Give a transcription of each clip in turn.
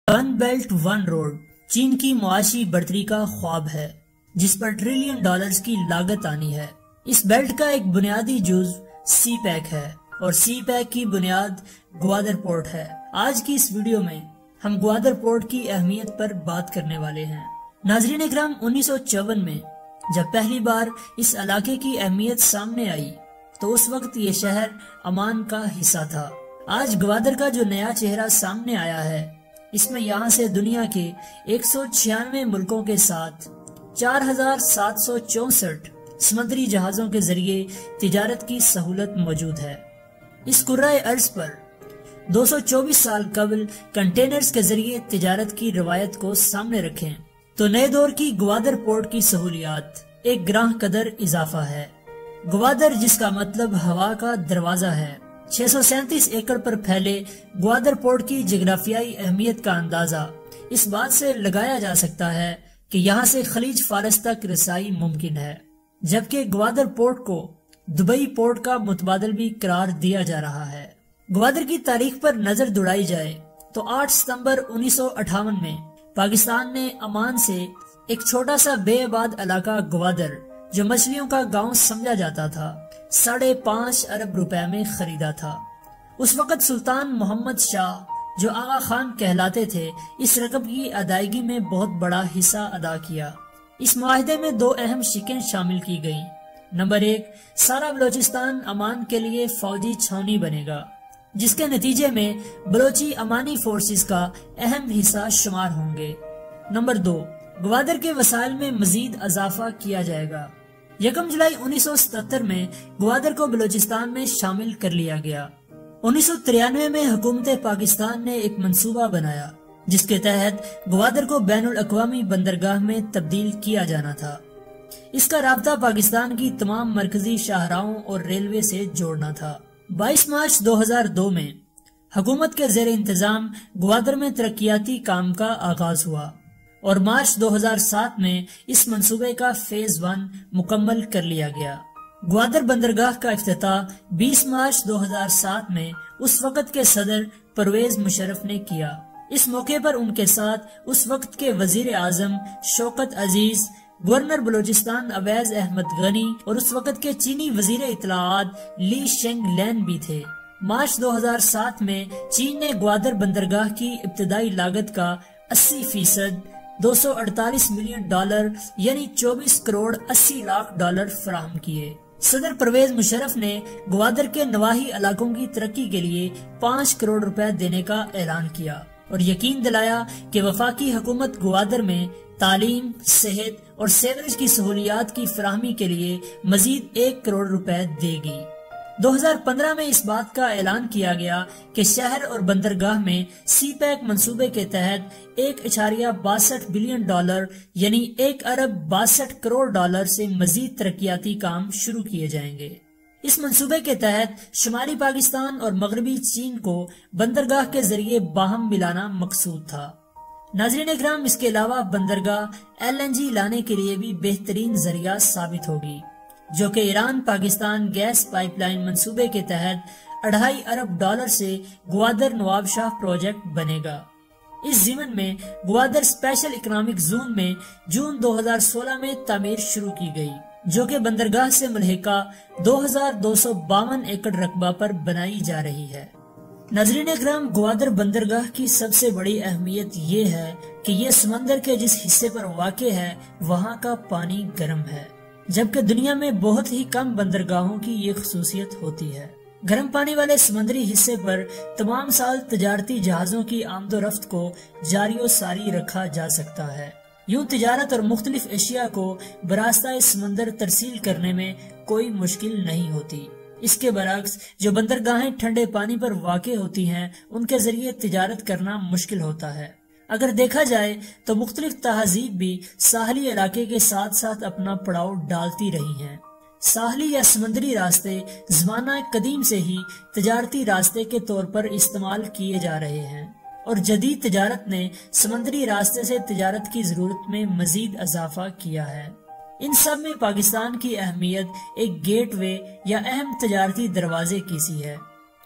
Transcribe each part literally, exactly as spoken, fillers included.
One belt one road چین کی معاشی برتری کا خواب ہے جس پر ٹریلین ڈالرز کی لاگت آنی ہے۔ اس بیلٹ کا ایک بنیادی جز سی پیک ہے اور سی پیک کی بنیاد گوادر پورٹ ہے۔ آج کی اس ویڈیو میں ہم گوادر پورٹ کی اہمیت پر بات کرنے والے ہیں۔ ناظرین اکرام، انیس سو چون میں جب پہلی بار اس علاقے کی اہمیت سامنے آئی تو اس وقت یہ شہر عمان کا حصہ تھا۔ آج گوادر کا جو نیا چہرہ سامنے آیا ہے، اس میں یہاں سے دنیا کے ایک سو چھیانوے ملکوں کے ساتھ چار ہزار سات سو چونسٹھ سمندری جہازوں کے ذریعے تجارت کی سہولت موجود ہے۔ اس کرۂ ارض پر دو سو چوبیس سال قبل کنٹینرز کے ذریعے تجارت کی روایت کو سامنے رکھیں تو نئے دور کی گوادر پورٹ کی سہولیات ایک گراں قدر اضافہ ہے۔ گوادر، جس کا مطلب ہوا کا دروازہ ہے، چھ سو سینتیس ایکڑ پر پھیلے گوادر پورٹ کی جغرافیائی اہمیت کا اندازہ اس بات سے لگایا جا سکتا ہے کہ یہاں سے خلیج فارس تک رسائی ممکن ہے، جبکہ گوادر پورٹ کو دبئی پورٹ کا متبادل بھی قرار دیا جا رہا ہے۔ گوادر کی تاریخ پر نظر دوڑائی جائے تو آٹھ ستمبر انیس سو اٹھاون میں پاکستان نے عمان سے ایک چھوٹا سا بے آباد علاقہ گوادر، جو مچھلیوں کا گاؤں سمجھا جاتا تھا، ساڑھے پانچ ارب روپے میں خریدا تھا۔ اس وقت سلطان محمد شاہ، جو آغا خان کہلاتے تھے، اس رقم کی ادائیگی میں بہت بڑا حصہ ادا کیا۔ اس معاہدے میں دو اہم شقیں شامل کی گئیں۔ نمبر ایک، سارا بلوچستان عمان کے لیے فوجی چھاؤنی بنے گا، جس کے نتیجے میں بلوچی عمانی فورسز کا اہم حصہ شمار ہوں گے۔ نمبر دو، گوادر کے وسائل میں مزید اضافہ کیا جائے گا۔ یکم جولائی انیس سو ستتر میں گوادر کو بلوچستان میں شامل کر لیا گیا۔ انیس سو ترانوے میں حکومت پاکستان نے ایک منصوبہ بنایا جس کے تحت گوادر کو بین الاقوامی بندرگاہ میں تبدیل کیا جانا تھا۔ اس کا رابطہ پاکستان کی تمام مرکزی شاہراہوں اور ریلوے سے جوڑنا تھا۔ بائیس مارچ دو ہزار دو میں حکومت کے زیر انتظام گوادر میں ترقیاتی کام کا آغاز ہوا اور مارچ دو ہزار سات میں اس منصوبے کا فیز ون مکمل کر لیا گیا۔ گوادر بندرگاہ کا افتتاح بیس مارچ دو ہزار سات میں اس وقت کے صدر پرویز مشرف نے کیا۔ اس موقع پر ان کے ساتھ اس وقت کے وزیر اعظم شوکت عزیز، گورنر بلوچستان اویس احمد غنی اور اس وقت کے چینی وزیر اطلاعات لی شینگ لین بھی تھے۔ مارچ دو ہزار سات میں چین نے گوادر بندرگاہ کی ابتدائی لاگت کا اسی فیصد دو سو اڑتالیس ملین ڈالر یعنی چوبیس کروڑ اسی لاکھ ڈالر فراہم کیے۔ صدر پرویز مشرف نے گوادر کے نواحی علاقوں کی ترقی کے لیے پانچ کروڑ روپے دینے کا اعلان کیا اور یقین دلایا کہ وفاقی حکومت گوادر میں تعلیم، صحت اور سیوریج کی سہولیات کی فراہمی کے لیے مزید ایک کروڑ روپے دے گی۔ دو ہزار پندرہ میں اس بات کا اعلان کیا گیا کہ شہر اور بندرگاہ میں سی پیک منصوبے کے تحت ایک اشاریہ باسٹھ بلین ڈالر یعنی ایک ارب باسٹھ کروڑ ڈالر سے مزید ترقیاتی کام شروع کیے جائیں گے۔ اس منصوبے کے تحت شمالی پاکستان اور مغربی چین کو بندرگاہ کے ذریعے باہم ملانا مقصود تھا۔ ناظرین اکرام، اس کے علاوہ بندرگاہ ایل این جی لانے کے لیے بھی بہترین ذریعہ ثابت ہوگی، جو کہ Iran Pakistan gas pipeline منصوبے کے تحت اڑھائی ارب ڈالر سے گوادر نواب شاہ پروجیکٹ بنے گا۔ اس ضمن میں گوادر اسپیشل اکنامک زون میں جون دو ہزار سولہ میں تعمیر شروع کی گئی، جو کہ بندرگاہ سے ملحقہ دو ہزار دو سو باون ایکڑ رقبہ پر بنائی جا رہی ہے۔ ناظرین اکرام، گوادر بندرگاہ کی سب سے بڑی اہمیت یہ ہے کہ یہ سمندر کے جس حصے پر واقع ہے وہاں کا پانی گرم ہے، جبکہ دنیا میں بہت ہی کم بندرگاہوں کی یہ خصوصیت ہوتی ہے۔ گرم پانی والے سمندری حصے پر تمام سال تجارتی جہازوں کی آمد و رفت کو جاری و ساری رکھا جا سکتا ہے۔ یوں تجارت اور مختلف اشیاء کو براستہ سمندر ترسیل کرنے میں کوئی مشکل نہیں ہوتی۔ اس کے برعکس جو بندرگاہیں ٹھنڈے پانی پر واقع ہوتی ہیں ان کے ذریعے تجارت کرنا مشکل ہوتا ہے۔ اگر دیکھا جائے تو مختلف تہذیب بھی ساحلی علاقے کے ساتھ ساتھ اپنا پڑاؤ ڈالتی رہی ہیں۔ ساحلی یا سمندری راستے زمانہ قدیم سے ہی تجارتی راستے کے طور پر استعمال کیے جا رہے ہیں اور جدید تجارت نے سمندری راستے سے تجارت کی ضرورت میں مزید اضافہ کیا ہے۔ ان سب میں پاکستان کی اہمیت ایک گیٹ وے یا اہم تجارتی دروازے کی سی ہے۔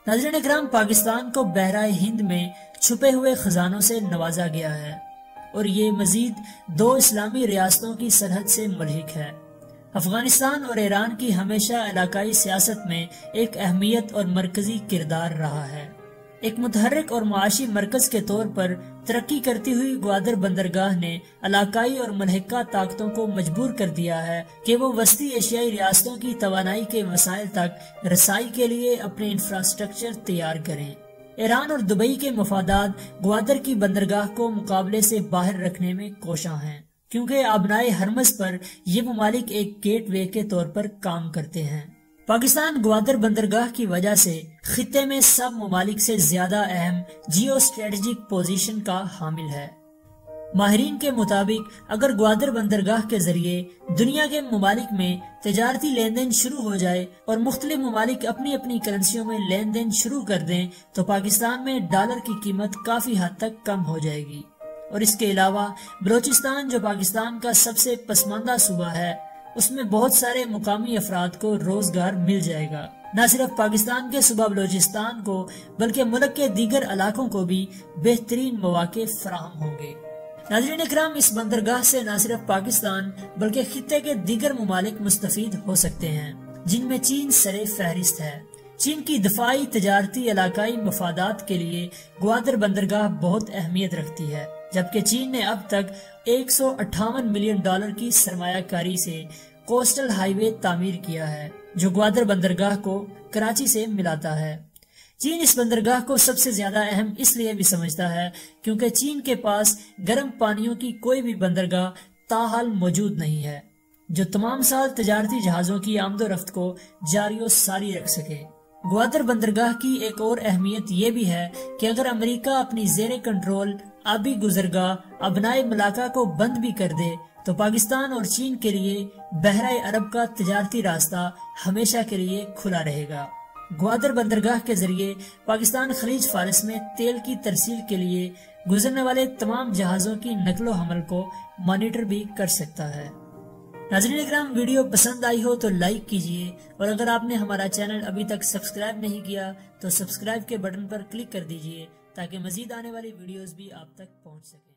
ناظرین اکرام، پاکستان کو بحرہ ہند میں چھپے ہوئے خزانوں سے نوازا گیا ہے اور یہ مزید دو اسلامی ریاستوں کی سرحد سے ملحق ہے۔ افغانستان اور ایران کی ہمیشہ علاقائی سیاست میں ایک اہمیت اور مرکزی کردار رہا ہے۔ ایک متحرک اور معاشی مرکز کے طور پر ترقی کرتی ہوئی گوادر بندرگاہ نے علاقائی اور ملحقہ طاقتوں کو مجبور کر دیا ہے کہ وہ وسطی ایشیائی ریاستوں کی توانائی کے وسائل تک رسائی کے لیے اپنے انفراسٹرکچر تیار کریں۔ ایران اور دبئی کے مفادات گوادر کی بندرگاہ کو مقابلے سے باہر رکھنے میں کوشاں ہیں، کیونکہ آبنائے ہرمز پر یہ ممالک ایک گیٹ وے کے طور پر کام کرتے ہیں۔ پاکستان گوادر بندرگاہ کی وجہ سے خطے میں سب ممالک سے زیادہ اہم جیو اسٹریٹجک پوزیشن کا حامل ہے۔ ماہرین کے مطابق اگر گوادر بندرگاہ کے ذریعے دنیا کے ممالک میں تجارتی لین دین شروع ہو جائے اور مختلف ممالک اپنی اپنی کرنسیوں میں لین دین شروع کر دیں تو پاکستان میں ڈالر کی قیمت کافی حد تک کم ہو جائے گی، اور اس کے علاوہ بلوچستان جو پاکستان کا سب سے پسماندہ صوبہ ہے، اس میں بہت سارے مقامی افراد کو روزگار مل جائے گا۔ نہ صرف پاکستان کے صوبہ بلوچستان کو بلکہ ملک کے دیگر علاقوں کو بھی بہترین مواقع فراہم ہوں گے۔ ناظرین اکرام، اس بندرگاہ سے نہ صرف پاکستان بلکہ خطے کے دیگر ممالک مستفید ہو سکتے ہیں، جن میں چین سر فہرست ہے۔ چین کی دفاعی، تجارتی، علاقائی مفادات کے لیے گوادر بندرگاہ بہت اہمیت رکھتی ہے، جبکہ چین نے اب تک ایک سو اٹھاون ملین ڈالر کی سرمایہ کاری سے کوسٹل ہائی وے تعمیر کیا ہے جو گوادر بندرگاہ کو کراچی سے ملاتا ہے۔ چین اس بندرگاہ کو سب سے زیادہ اہم اس لیے بھی سمجھتا ہے کیونکہ چین کے پاس گرم پانیوں کی کوئی بھی بندرگاہ تاحال موجود نہیں ہے جو تمام سال تجارتی جہازوں کی آمد و رفت کو جاری و ساری رکھ سکے۔ گوادر بندرگاہ کی ایک اور اہمیت یہ بھی ہے کہ اگر امریکہ اپنی زیر کنٹرول آبی گزرگاہ ابنائے ملاقہ کو بند بھی کر دے تو پاکستان اور چین کے لیے بحرہ عرب کا تجارتی راستہ ہمیشہ کے لیے کھلا رہے گا۔ گوادر بندرگاہ کے ذریعے پاکستان خلیج فارس میں تیل کی ترسیل کے لیے گزرنے والے تمام جہازوں کی نقل و حمل کو مانیٹر بھی کر سکتا ہے۔ ناظرین اکرام، ویڈیو پسند آئی ہو تو لائک کیجئے، اور اگر آپ نے ہمارا چینل ابھی تک سبسکرائب نہیں کیا تو سبسکرائب کے بٹن پر کلک کر دیجئے تاکہ مزید آنے والی ویڈیوز بھی آپ تک پہنچ سکے۔